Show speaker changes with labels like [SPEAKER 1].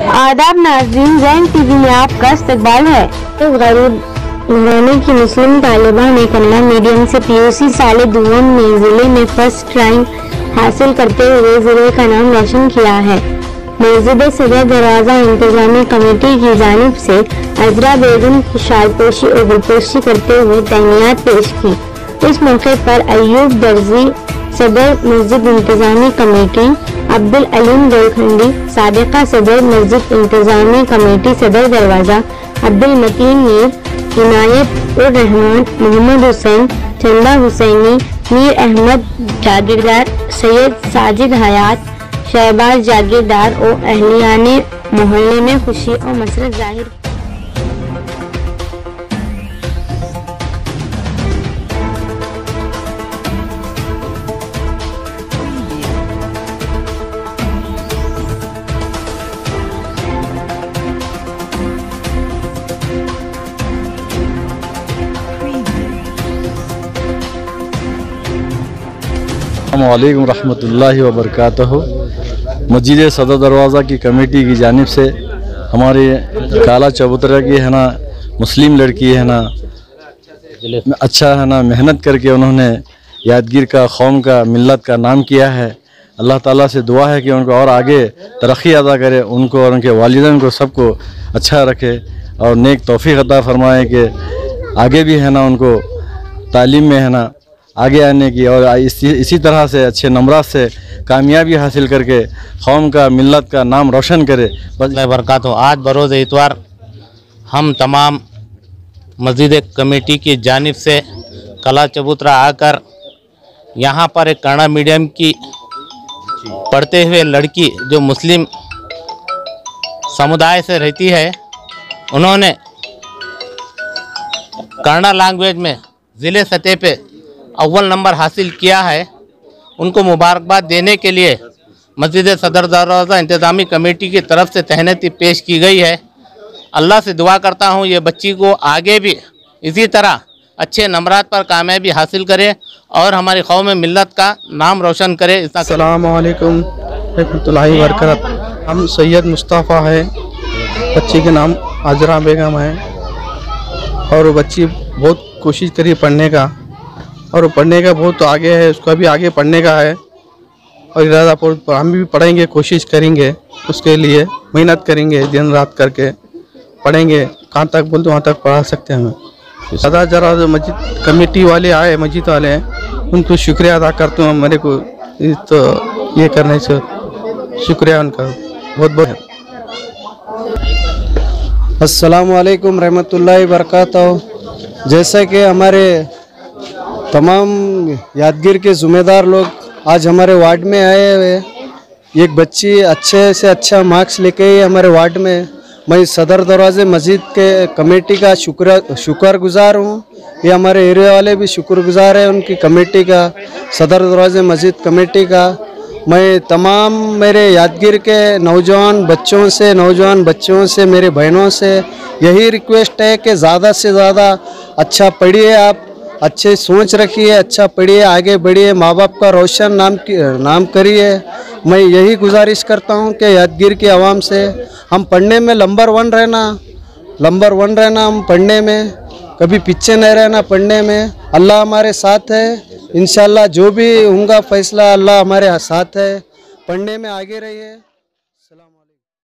[SPEAKER 1] आदाब नाज़रीन, ज़ैन टीवी में आपका इस्तकबाल है। तो गरीब घराने की मुस्लिम तालिबा ने कन्नड़ मीडियम से PUC साल दुआम में जिले में फर्स्ट रैंक हासिल करते हुए जिले का नाम रोशन किया है। मस्जिद सदर दरवाजा इंतजामी कमेटी की जानिब से अजरा बेगम की शालपोशी और गुलपोशी करते हुए तहनियात पेश की। इस मौके पर अयूब दर्जी सदर मस्जिद इंतजामी कमेटी, अब्दुल अलीम गोलखंडी साबिका सदर मस्जिद इंतजामी कमेटी सदर दरवाजा, अब्दुल मतीन मीर, इनायत उर रहमान, मोहम्मद हुसैन, चंदा हुसैनी, मीर अहमद जागीरदार, सैयद साजिद हयात, शहबाज जागीरदार और अहलियाने मोहल्ले में खुशी और मसरत जाहिर।
[SPEAKER 2] अस्सलामुअलैकुम रहमतुल्लाहि व बरकातहू। मस्जिद सदर दरवाज़ा की कमेटी की जानिब से हमारे काला चबूतरा की है ना मुस्लिम लड़की है ना अच्छा है ना मेहनत करके उन्होंने यादगिर का, कौम का, मिल्लत का नाम किया है। अल्लाह ताला से दुआ है कि उनको और आगे तरक्की अदा करे, उनको और उनके वालिदैन को सबको अच्छा रखे और नेक तौफीक अता फरमाए कि आगे भी है ना उनको तालीम में है ना आगे आने की और इसी तरह से अच्छे नंबरात से कामयाबी हासिल करके कौम का, मिल्लत का नाम रोशन करे।
[SPEAKER 3] बरकत हो। आज बरोज़ इतवार हम तमाम मस्जिद कमेटी की जानिब से काला चबूतरा आकर यहाँ पर एक कन्नड़ मीडियम की पढ़ते हुए लड़की जो मुस्लिम समुदाय से रहती है, उन्होंने कन्नड़ लैंग्वेज में ज़िले सतह पे अव्वल नंबर हासिल किया है। उनको मुबारकबाद देने के लिए मस्जिद सदर दरवाज़ा इंतज़ामी कमेटी की तरफ से तहनीत पेश की गई है। अल्लाह से दुआ करता हूँ ये बच्ची को आगे भी इसी तरह अच्छे नंबरात पर कामयाबी हासिल करे और हमारी कौम में मिल्लत का नाम रोशन करे।
[SPEAKER 4] अस्सलामु अलैकुम रहमतुल्लाहि व बरकातहू। हम सैयद मुस्तफ़ा है, बच्ची के नाम अजरा बेगम है और बच्ची बहुत कोशिश करी पढ़ने का और पढ़ने का बहुत आगे है, उसका भी आगे पढ़ने का है और इरादा हम भी पढ़ेंगे, कोशिश करेंगे, उसके लिए मेहनत करेंगे, दिन रात करके पढ़ेंगे। कहाँ तक बोलते वहाँ तक पढ़ा सकते हैं हमें। सदा जरा मस्जिद कमेटी वाले आए, मस्जिद वाले हैं, उनको शुक्रिया अदा करता हूँ। मेरे को तो ये करने से शुक्रिया उनका बहुत बहुत।
[SPEAKER 5] अस्सलामु अलैकुम रहमतुल्लाहि व बरकातहू। जैसे कि हमारे तमाम यादगिर के ज़िम्मेदार लोग आज हमारे वार्ड में आए हुए, एक बच्ची अच्छे से अच्छा मार्क्स लेके ही हमारे वार्ड में, मैं सदर दरवाजे मस्जिद के कमेटी का शुक्रगुजार हूँ। ये हमारे एरिया वाले भी शुक्रगुजार है उनकी कमेटी का, सदर दरवाजे मस्जिद कमेटी का। मैं तमाम मेरे यादगिर के नौजवान बच्चों से मेरे बहनों से यही रिक्वेस्ट है कि ज़्यादा से ज़्यादा अच्छा पढ़िए, आप अच्छे सोच रखिए, अच्छा पढ़िए, आगे बढ़िए, माँ बाप का रोशन नाम करिए। मैं यही गुजारिश करता हूँ कि यादगिर की आवाम से हम पढ़ने में नंबर वन रहना, हम पढ़ने में कभी पीछे नहीं रहना, पढ़ने में अल्लाह हमारे साथ है। इंशाल्लाह जो भी होगा फैसला अल्लाह हमारे साथ है, पढ़ने में आगे रहिए।